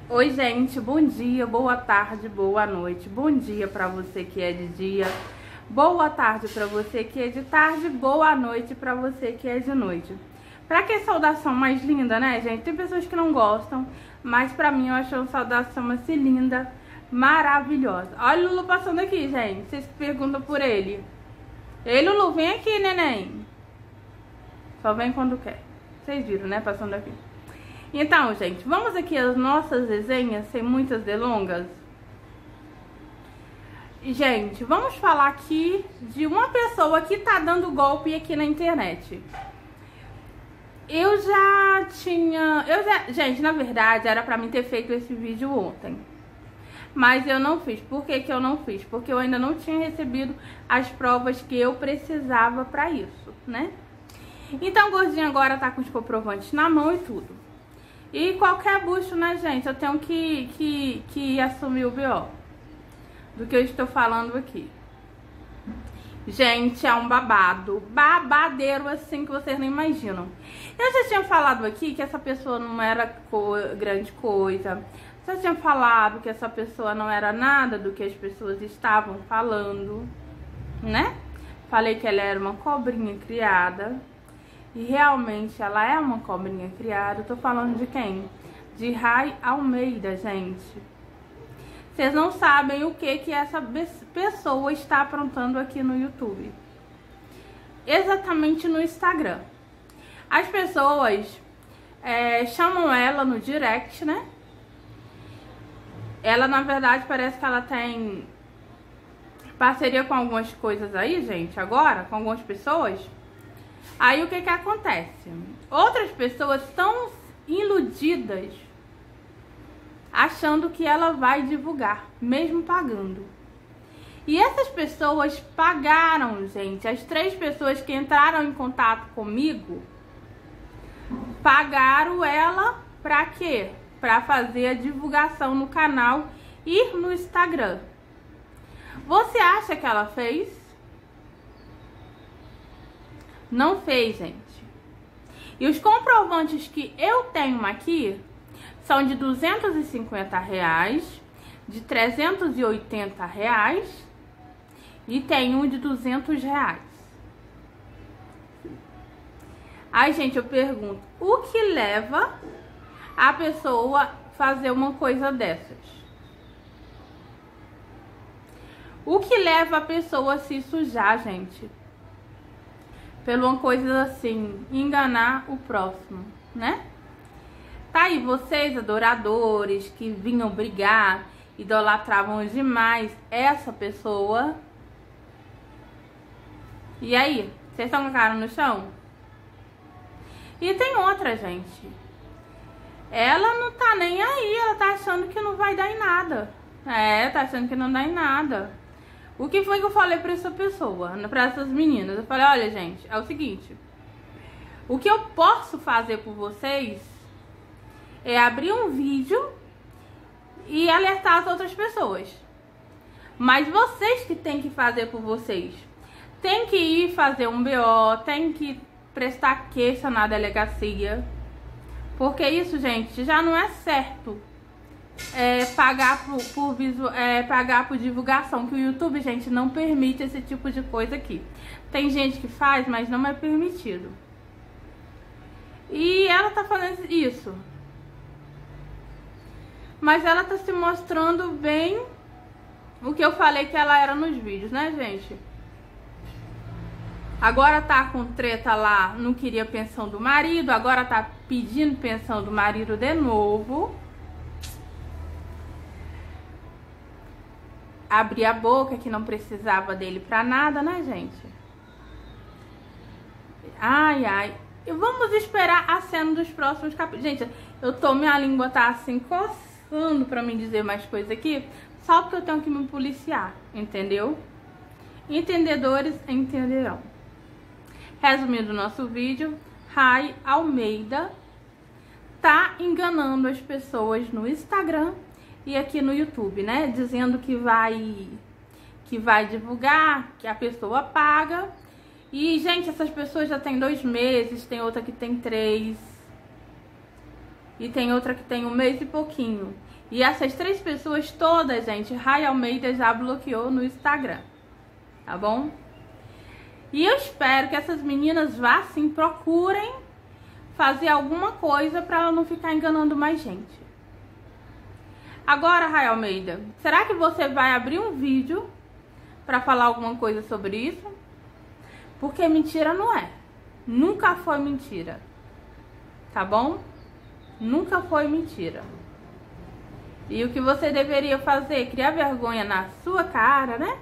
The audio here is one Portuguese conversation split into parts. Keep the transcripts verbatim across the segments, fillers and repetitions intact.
Oi, gente, bom dia, boa tarde, boa noite. Bom dia pra você que é de dia, boa tarde pra você que é de tarde, boa noite pra você que é de noite. Pra que saudação mais linda, né, gente? Tem pessoas que não gostam, mas pra mim eu acho uma saudação assim linda, maravilhosa. Olha o Lulu passando aqui, gente. Vocês perguntam por ele. Ei, Lulu, vem aqui, neném. Só vem quando quer. Vocês viram, né, passando aqui. Então, gente, vamos aqui às nossas resenhas, sem muitas delongas. Gente, vamos falar aqui de uma pessoa que tá dando golpe aqui na internet. Eu já tinha... Eu já, gente, na verdade, era pra mim ter feito esse vídeo ontem. Mas eu não fiz. Por que que eu não fiz? Porque eu ainda não tinha recebido as provas que eu precisava pra isso, né? Então, o gordinho agora tá com os comprovantes na mão e tudo. E qualquer bucho, né, gente, eu tenho que, que, que assumir o B O do que eu estou falando aqui. Gente, é um babado, babadeiro assim que vocês não imaginam. Eu já tinha falado aqui que essa pessoa não era co grande coisa. Já tinha falado que essa pessoa não era nada do que as pessoas estavam falando, né? Falei que ela era uma cobrinha criada. E realmente ela é uma cobrinha criada. Eu tô falando de quem? De Rai Almeida, gente. Vocês não sabem o que que essa pessoa está aprontando aqui no YouTube. Exatamente no Instagram. As pessoas é, chamam ela no direct, né? Ela, na verdade, parece que ela tem parceria com algumas coisas aí, gente, agora, com algumas pessoas. Aí o que que acontece? Outras pessoas estão iludidas, achando que ela vai divulgar, mesmo pagando. E essas pessoas pagaram, gente. As três pessoas que entraram em contato comigo pagaram ela pra quê? Pra fazer a divulgação no canal e no Instagram. Você acha que ela fez? Não fez, gente. E os comprovantes que eu tenho aqui são de duzentos e cinquenta reais, de trezentos e oitenta reais e tem um de duzentos reais. Aí, gente, eu pergunto, o que leva a pessoa fazer uma coisa dessas? O que leva a pessoa a se sujar, gente? Pela uma coisa assim, enganar o próximo, né? Tá aí vocês, adoradores, que vinham brigar, idolatravam demais essa pessoa. E aí, vocês estão com a cara no chão? E tem outra, gente. Ela não tá nem aí, ela tá achando que não vai dar em nada. É, tá achando que não dá em nada. O que foi que eu falei pra essa pessoa, pra essas meninas? Eu falei, olha, gente, é o seguinte. O que eu posso fazer por vocês é abrir um vídeo e alertar as outras pessoas. Mas vocês que tem que fazer por vocês. Tem que ir fazer um B O, tem que prestar queixa na delegacia. Porque isso, gente, já não é certo. É, pagar por, por visu, é, pagar por divulgação, que o YouTube, gente, não permite esse tipo de coisa aqui. Tem gente que faz, mas não é permitido. E ela tá fazendo isso. Mas ela tá se mostrando bem o que eu falei que ela era nos vídeos, né, gente? Agora tá com treta lá, não queria pensão do marido, agora tá pedindo pensão do marido de novo. Abrir a boca que não precisava dele pra nada, né, gente? Ai, ai. E vamos esperar a cena dos próximos capítulos. Gente, eu tô, minha língua tá assim, coçando pra me dizer mais coisa aqui, só porque eu tenho que me policiar, entendeu? Entendedores entenderão. Resumindo o nosso vídeo, Rai Almeida tá enganando as pessoas no Instagram e aqui no YouTube, né? Dizendo que vai que vai divulgar, que a pessoa paga. E, gente, essas pessoas já tem dois meses, tem outra que tem três. e tem outra que tem um mês e pouquinho. E essas três pessoas todas, gente, Ray Almeida já bloqueou no Instagram, tá bom? E eu espero que essas meninas vá sim, procurem fazer alguma coisa para ela não ficar enganando mais gente. Agora, Ray Almeida, será que você vai abrir um vídeo para falar alguma coisa sobre isso? Porque mentira não é. Nunca foi mentira. Tá bom? Nunca foi mentira. E o que você deveria fazer? Criar vergonha na sua cara, né?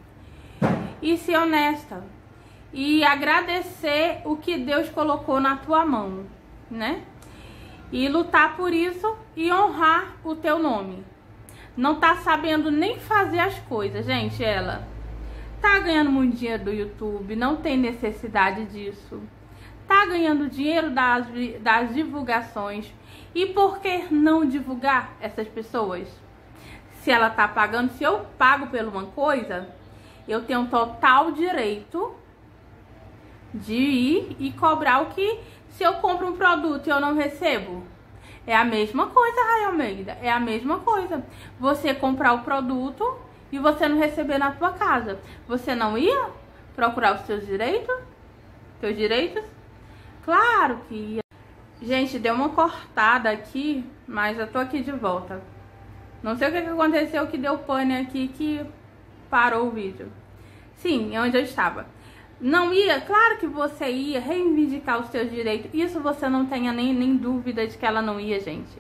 E ser honesta. E agradecer o que Deus colocou na tua mão, né? E lutar por isso e honrar o teu nome. Não tá sabendo nem fazer as coisas, gente, ela tá ganhando muito dinheiro do YouTube, não tem necessidade disso. Tá ganhando dinheiro das, das divulgações. E por que não divulgar essas pessoas? Se ela tá pagando, se eu pago por uma coisa, eu tenho total direito de ir e cobrar o que, se eu compro um produto e eu não recebo. É a mesma coisa, Ray Almeida, é a mesma coisa. Você comprar o produto e você não receber na tua casa. Você não ia procurar os seus direitos? Teus direitos? Claro que ia. Gente, deu uma cortada aqui, mas eu tô aqui de volta. Não sei o que, que aconteceu que deu pane aqui, que parou o vídeo. Sim, é onde eu estava. Não ia? Claro que você ia reivindicar os seus direitos. Isso você não tenha nem, nem dúvida de que ela não ia, gente.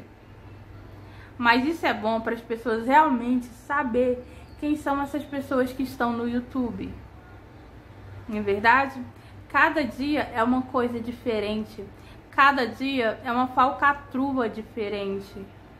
Mas isso é bom para as pessoas realmente saber quem são essas pessoas que estão no YouTube. Não é verdade? Cada dia é uma coisa diferente. Cada dia é uma falcatrua diferente.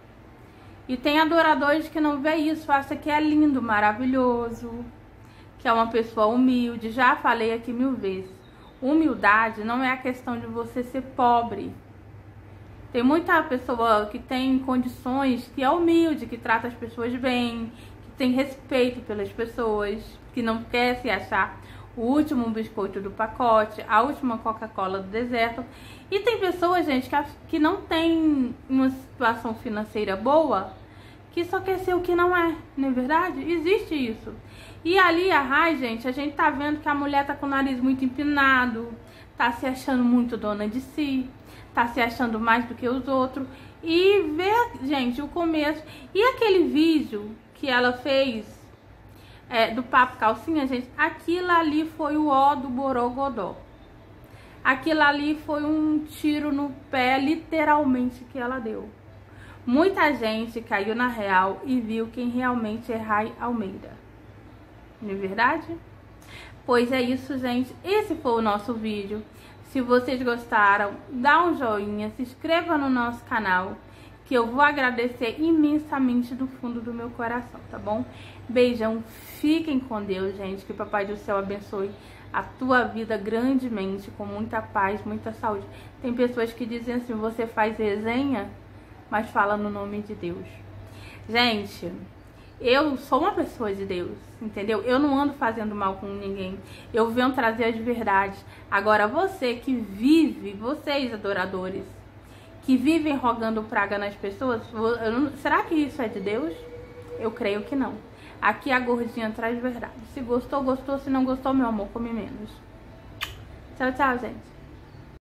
E tem adoradores que não vê isso, acha que é lindo, maravilhoso, que é uma pessoa humilde. Já falei aqui mil vezes. Humildade não é a questão de você ser pobre. Tem muita pessoa que tem condições, que é humilde, que trata as pessoas bem, que tem respeito pelas pessoas, que não quer se achar o último biscoito do pacote, a última Coca-Cola do deserto. E tem pessoas, gente, que, que não tem uma situação financeira boa, que só quer ser o que não é, não é verdade? Existe isso. E ali a Ray, gente, a gente tá vendo que a mulher tá com o nariz muito empinado, tá se achando muito dona de si, tá se achando mais do que os outros. E ver, gente, o começo. E aquele vídeo que ela fez é, do Papo Calcinha, gente, aquilo ali foi o ó do Borogodó. Aquilo ali foi um tiro no pé, literalmente, que ela deu. Muita gente caiu na real e viu quem realmente é Ray Almeida. Não é verdade? Pois é isso, gente. Esse foi o nosso vídeo. Se vocês gostaram, dá um joinha, se inscreva no nosso canal, que eu vou agradecer imensamente do fundo do meu coração, tá bom? Beijão, fiquem com Deus, gente. Que o Papai do Céu abençoe a tua vida grandemente, com muita paz, muita saúde. Tem pessoas que dizem assim, você faz resenha, mas fala no nome de Deus. Gente, eu sou uma pessoa de Deus, entendeu? Eu não ando fazendo mal com ninguém. Eu venho trazer as verdades. Agora, você que vive, vocês adoradores, que vivem rogando praga nas pessoas, será que isso é de Deus? Eu creio que não. Aqui a gordinha traz verdade. Se gostou, gostou. Se não gostou, meu amor, come menos. Tchau, tchau, gente.